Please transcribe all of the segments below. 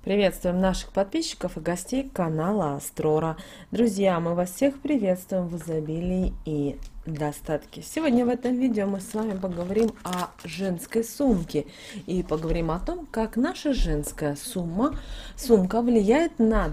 Приветствуем наших подписчиков и гостей канала Астрора. Друзья, мы вас всех приветствуем в изобилии и достатке. Сегодня в этом видео мы с вами поговорим о женской сумке и поговорим о том, как наша женская сумка влияет на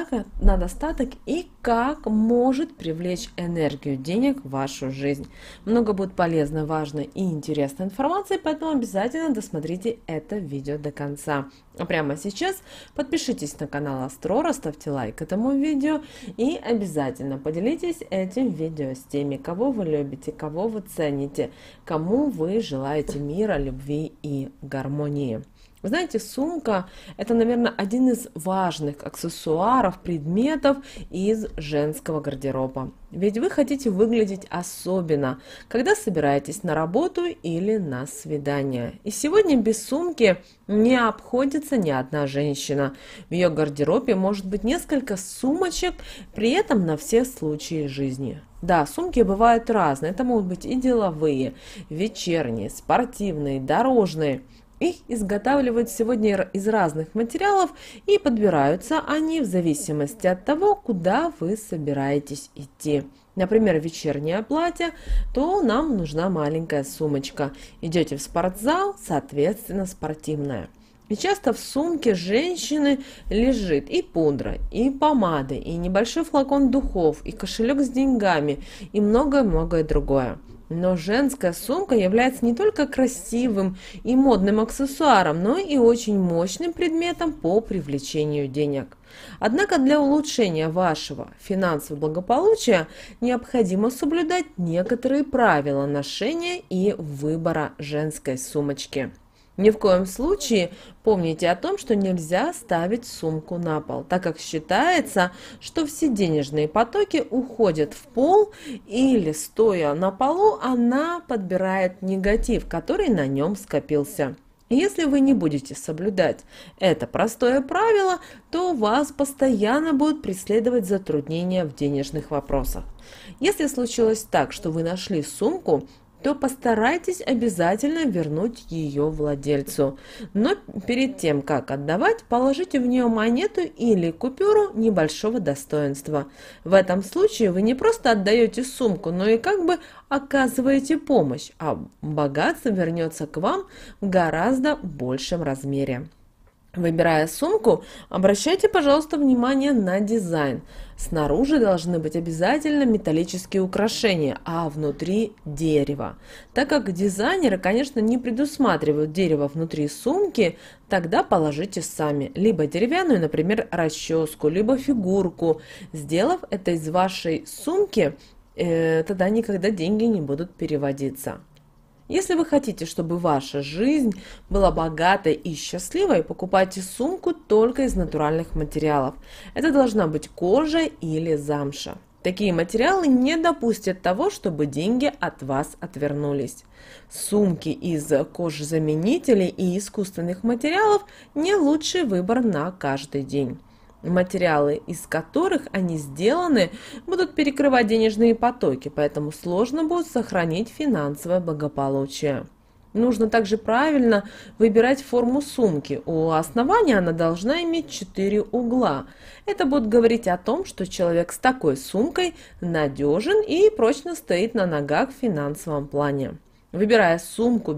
достаток и как может привлечь энергию денег в вашу жизнь. Много будет полезной, важной и интересной информации, поэтому обязательно досмотрите это видео до конца. А прямо сейчас подпишитесь на канал Астрора, ставьте лайк этому видео и обязательно поделитесь этим видео с теми, кого вы любите, кого вы цените, кому вы желаете мира, любви и гармонии. Вы знаете, сумка – это, наверное, один из важных аксессуаров, предметов из женского гардероба. Ведь вы хотите выглядеть особенно, когда собираетесь на работу или на свидание. И сегодня без сумки не обходится ни одна женщина. В ее гардеробе может быть несколько сумочек, при этом на все случаи жизни. Да, сумки бывают разные. Это могут быть и деловые, вечерние, спортивные, дорожные. Их изготавливают сегодня из разных материалов и подбираются они в зависимости от того, куда вы собираетесь идти. Например, вечернее платье, то нам нужна маленькая сумочка. Идете в спортзал, соответственно, спортивная. И часто в сумке женщины лежит и пудра, и помада, и небольшой флакон духов, и кошелек с деньгами, и многое-многое другое. Но женская сумка является не только красивым и модным аксессуаром, но и очень мощным предметом по привлечению денег. Однако для улучшения вашего финансового благополучия необходимо соблюдать некоторые правила ношения и выбора женской сумочки. Ни в коем случае помните о том, что нельзя ставить сумку на пол, так как считается, что все денежные потоки уходят в пол или, стоя на полу, она подбирает негатив, который на нем скопился. Если вы не будете соблюдать это простое правило, то вас постоянно будут преследовать затруднения в денежных вопросах. Если случилось так, что вы нашли сумку, то постарайтесь обязательно вернуть ее владельцу. Но перед тем, как отдавать, положите в нее монету или купюру небольшого достоинства. В этом случае вы не просто отдаете сумку, но и как бы оказываете помощь, а богатство вернется к вам в гораздо большем размере. Выбирая сумку, обращайте, пожалуйста, внимание на дизайн. Снаружи должны быть обязательно металлические украшения, а внутри дерево. Так как дизайнеры, конечно, не предусматривают дерево внутри сумки, тогда положите сами либо деревянную, например, расческу, либо фигурку. Сделав это из вашей сумки, тогда никогда деньги не будут переводиться. Если вы хотите, чтобы ваша жизнь была богатой и счастливой, покупайте сумку только из натуральных материалов. Это должна быть кожа или замша. Такие материалы не допустят того, чтобы деньги от вас отвернулись. Сумки из кожезаменителей и искусственных материалов не лучший выбор на каждый день. Материалы, из которых они сделаны, будут перекрывать денежные потоки, поэтому сложно будет сохранить финансовое благополучие. Нужно также правильно выбирать форму сумки. У основания она должна иметь 4 угла. Это будет говорить о том, что человек с такой сумкой надежен и прочно стоит на ногах в финансовом плане. Выбирая сумку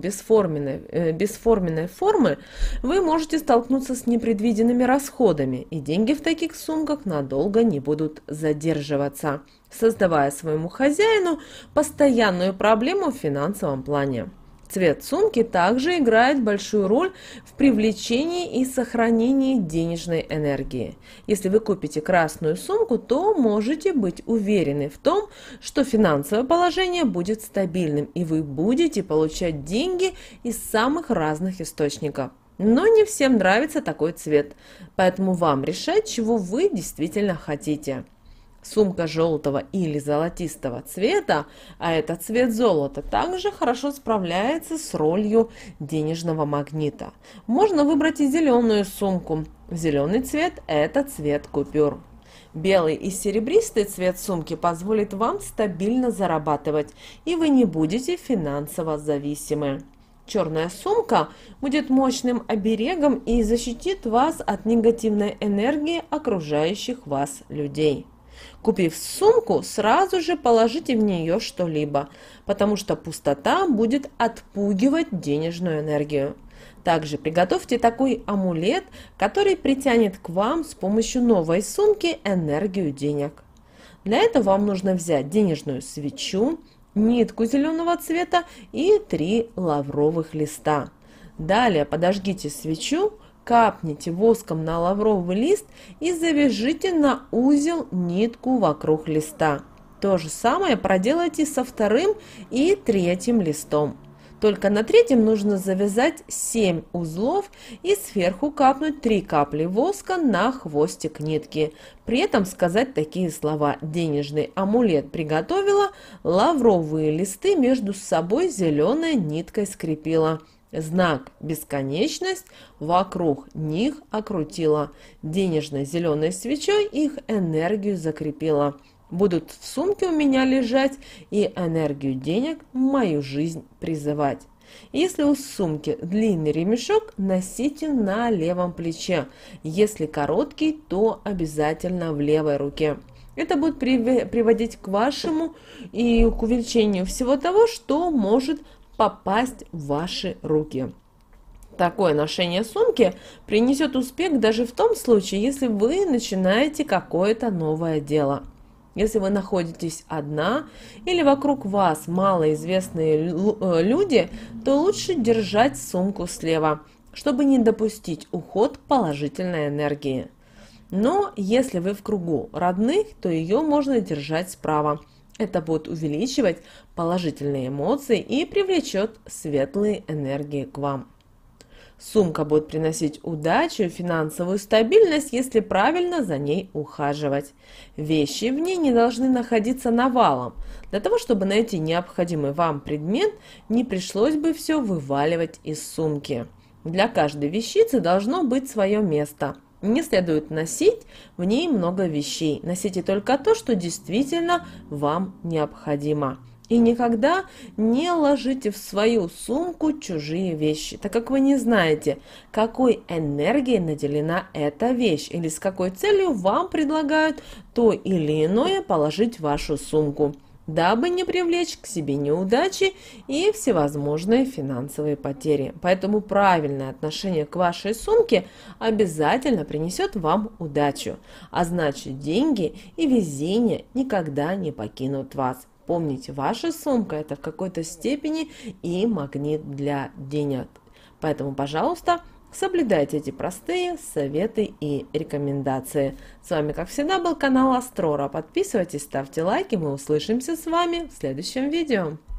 бесформенной формы, вы можете столкнуться с непредвиденными расходами, и деньги в таких сумках надолго не будут задерживаться, создавая своему хозяину постоянную проблему в финансовом плане. Цвет сумки также играет большую роль в привлечении и сохранении денежной энергии. Если вы купите красную сумку, то можете быть уверены в том, что финансовое положение будет стабильным, и вы будете получать деньги из самых разных источников. Но не всем нравится такой цвет, поэтому вам решать, чего вы действительно хотите. Сумка желтого или золотистого цвета, а это цвет золота, также хорошо справляется с ролью денежного магнита. Можно выбрать и зеленую сумку. Зеленый цвет – это цвет купюр. Белый и серебристый цвет сумки позволит вам стабильно зарабатывать, и вы не будете финансово зависимы. черная сумка будет мощным оберегом и защитит вас от негативной энергии окружающих вас людей. Купив сумку, сразу же положите в нее что-либо, потому что пустота будет отпугивать денежную энергию. Также приготовьте такой амулет, который притянет к вам с помощью новой сумки энергию денег. Для этого вам нужно взять денежную свечу, нитку зеленого цвета и 3 лавровых листа. Далее подожгите свечу, капните воском на лавровый лист и завяжите на узел нитку вокруг листа. То же самое проделайте со 2-м и 3-м листом. Только на 3-м нужно завязать 7 узлов и сверху капнуть 3 капли воска на хвостик нитки. При этом сказать такие слова: денежный амулет приготовила, лавровые листы между собой зеленой ниткой скрепила. Знак бесконечность вокруг них окрутила. Денежной зеленой свечой их энергию закрепила. Будут в сумке у меня лежать и энергию денег в мою жизнь призывать. Если у сумки длинный ремешок, носите на левом плече. Если короткий, то обязательно в левой руке. Это будет приводить к вашему и к увеличению всего того, что может попасть в ваши руки. Такое ношение сумки принесет успех даже в том случае, если вы начинаете какое-то новое дело. Если вы находитесь одна или вокруг вас малоизвестные люди, то лучше держать сумку слева, чтобы не допустить уход положительной энергии. Но если вы в кругу родных, то ее можно держать справа. Это будет увеличивать положительные эмоции и привлечет светлые энергии к вам. Сумка будет приносить удачу и финансовую стабильность, если правильно за ней ухаживать. Вещи в ней не должны находиться навалом. Для того, чтобы найти необходимый вам предмет, не пришлось бы все вываливать из сумки. Для каждой вещицы должно быть свое место. Не следует носить в ней много вещей. Носите только то, что действительно вам необходимо. И никогда не ложите в свою сумку чужие вещи, так как вы не знаете, какой энергией наделена эта вещь или с какой целью вам предлагают то или иное положить в вашу сумку, дабы не привлечь к себе неудачи и всевозможные финансовые потери. Поэтому правильное отношение к вашей сумке обязательно принесет вам удачу, а значит, деньги и везение никогда не покинут вас. Помните, ваша сумка – это в какой-то степени и магнит для денег. Поэтому, пожалуйста, соблюдайте эти простые советы и рекомендации. С вами, как всегда, был канал Астрора. Подписывайтесь, ставьте лайки. Мы услышимся с вами в следующем видео.